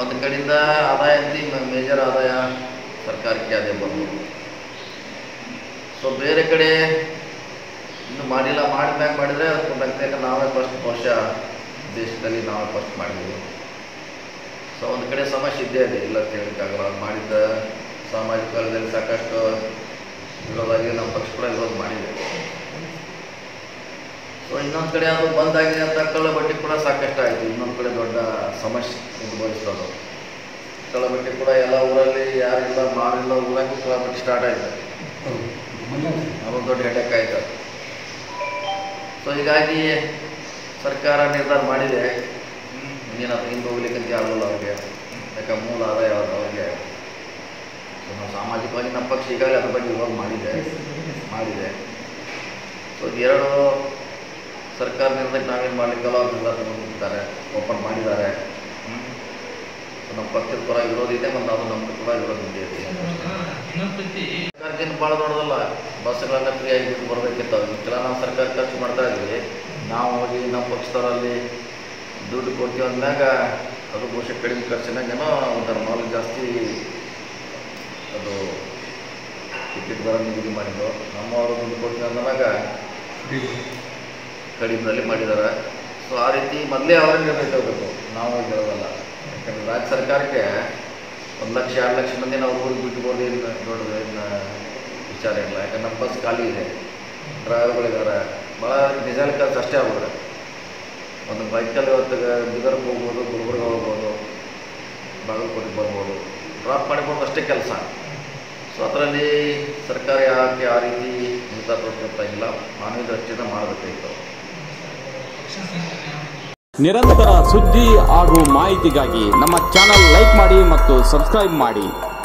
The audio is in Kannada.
ಒಂದು ಕಡೆಯಿಂದ ಆದಾಯ ಅಂತ ಮೇಜರ್ ಆದಾಯ ಸರ್ಕಾರಕ್ಕೆ ಅದೇ ಬರ್ಬೋದು. ಸೊ ಬೇರೆ ಕಡೆ ಇನ್ನು ಮಾಡಿಲ್ಲ, ಮಾಡಿದ್ಮ್ಯಾಗ ಮಾಡಿದರೆ ಅದಕ್ಕೆ ಯಾಕಂದ್ರೆ ನಾವೇ ಫಸ್ಟ್ ಬಹುಶಃ ದೇಶದಲ್ಲಿ ನಾವೇ ಫಸ್ಟ್ ಮಾಡಿದ್ವಿ. ಸೊ ಒಂದು ಕಡೆ ಸಮಸ್ಯೆ ಇದ್ದೇ ಇದೆ, ಇಲ್ಲ ಅಂತ ಹೇಳೋಕ್ಕಾಗಲ್ಲ. ಅದು ಮಾಡಿದ್ದ ಸಾಮಾಜಿಕ ವಲಯದಲ್ಲಿ ಸಾಕಷ್ಟು ವಿರೋಧಾಗಿ ನಮ್ಮ ಪಕ್ಷ ಕೂಡ ವಿರೋಧ ಮಾಡಿದೆ. ಸೊ ಇನ್ನೊಂದು ಕಡೆ ಅದು ಬಂದಾಗಿದೆ ಅಂತ ಕಳ್ಳಬಟ್ಟಿ ಕೂಡ ಸಾಕಷ್ಟು ಆಯಿತು. ಇನ್ನೊಂದು ಕಡೆ ದೊಡ್ಡ ಸಮಸ್ಯೆ ಉದ್ಭವಿಸ್ತದೆ. ಕಳ್ಳಬಟ್ಟಿ ಕೂಡ ಎಲ್ಲ ಊರಲ್ಲಿ ಯಾರಿಲ್ಲ ಮಾರಿಲ್ಲ ಊರಾಗೂ ಕಳ್ಳಬಟ್ಟಿ ಸ್ಟಾರ್ಟ್ ಆಯಿತು. ಅದೊಂದು ದೊಡ್ಡ ಹೆಡ್ಡೇಕ್ ಆಯಿತು. ಸೊ ಹೀಗಾಗಿ ಸರ್ಕಾರ ನಿರ್ಧಾರ ಮಾಡಿದೆ, ಇನ್ನೇನದು ಹಿಂದೆ ಹೋಗ್ಲಿಕ್ಕಂತ ಆಗಲ್ಲ ಅವ್ರಿಗೆ, ಯಾಕೆ ಮೂಲ ಆದಾಯ ಅವ್ರಿಗೆ. ಸೊ ನಾವು ಸಾಮಾಜಿಕವಾಗಿ ನಮ್ಮ ಪಕ್ಷ ಈಗಾಗಲೇ ಅದ್ರ ಬಗ್ಗೆ ವಿರೋಧ ಮಾಡಿದೆ. ಸೊ ಎರಡು ಸರ್ಕಾರ ನಿರ್ಧಾರಕ್ಕೆ ನಾವೇನು ಮಾಡಲಿಕ್ಕಲ್ಲ, ಅವ್ರು ನಿರ್ಧಾರ ತಗೊಂಡಿದ್ದಾರೆ, ಓಪನ್ ಮಾಡಿದ್ದಾರೆ. ಸೊ ನಮ್ಮ ಪಕ್ಷದ ಪರ ವಿರೋಧ ಇದೆ, ಮತ್ತು ಅದು ನಮ್ಮದು ಕೂಡ ವಿರೋಧ ಇದೆ. ಸರ್ಕಾರದಿಂದ ಭಾಳ ದೊಡ್ಡದಲ್ಲ, ಬಸ್ಗಳನ್ನು ಫ್ರೀಯಾಗಿ ಬಿಟ್ಟು ಬರಬೇಕಿತ್ತು. ಇದಕ್ಕೆಲ್ಲ ನಾವು ಸರ್ಕಾರ ಖರ್ಚು ಮಾಡ್ತಾ ಇದ್ವಿ. ನಾವು ಹೋಗಿ ನಮ್ಮ ಪಕ್ಷದವರಲ್ಲಿ ದುಡ್ಡು ಕೊಡ್ತೀವಿ ಅಂದಾಗ ಅದು ಬಹುಶಃ ಕಡಿಮೆ ಖರ್ಚಿನಾಗೇನೋ ಒಂಥರ ಮಾಲ್ ಜಾಸ್ತಿ ಅದು ಟಿಕೆಟ್ ದರ ನಿಗದಿ ಮಾಡಿದ್ದು. ನಮ್ಮವರು ದುಡ್ಡು ಕೊಡ್ತೀವಿ ಅಂದಾಗ ಕಡಿಮೆದಲ್ಲಿ ಮಾಡಿದ್ದಾರೆ. ಸೊ ಆ ರೀತಿ ಮೊದಲೇ ಅವರೇ ನಿರ್ಣಯ ತಗೋಬೇಕು, ನಾವು ಹೇಳೋದಲ್ಲ. ಯಾಕಂದರೆ ರಾಜ್ಯ ಸರ್ಕಾರಕ್ಕೆ 1 ಲಕ್ಷ 2 ಲಕ್ಷ ಮಂದಿ ನಾವು ಊರಿಗೆ ಬಿಟ್ಟುಬೋದು, ಏನು ದೊಡ್ಡದು ಏನು ವಿಚಾರ ಇಲ್ಲ. ಯಾಕಂದ್ರೆ ನಮ್ಮ ಬಸ್ ಖಾಲಿ ಇದೆ, ಡ್ರೈವರ್ಗಳಿದ್ದಾರೆ, ಭಾಳ ಡೀಸೆಲ್ ಖರ್ಚು ಅಷ್ಟೇ ಆಗ್ಬೋದು. ಒಂದು ಬೈಕಲ್ಲಿ ಇವತ್ತು ಬೀದರ್ಗೆ ಹೋಗ್ಬೋದು, ಗುಲ್ಬರ್ಗ ಹೋಗ್ಬೋದು, ಬಾಗಲಕೋಟೆಗೆ ಬರ್ಬೋದು, ಡ್ರಾಪ್ ಮಾಡಿಕೊಂಡು ಅಷ್ಟೇ ಕೆಲಸ. ಸೊ ಅದರಲ್ಲಿ ಸರ್ಕಾರ ಯಾಕೆ ಆ ರೀತಿ ನಿರ್ಧಾರ ತಗೊಳ್ತಾಗಿಲ್ಲ, ಮಾನವೀಯ ದೃಷ್ಟಿಯಿಂದ ಮಾಡಬೇಕಾಗಿತ್ತು. ನಿರಂತರ ಸುದ್ದಿ ಹಾಗೂ ಮಾಹಿತಿಗಾಗಿ ನಮ್ಮ ಚಾನೆಲ್ ಲೈಕ್ ಮಾಡಿ ಮತ್ತು ಸಬ್ಸ್ಕ್ರೈಬ್ ಮಾಡಿ.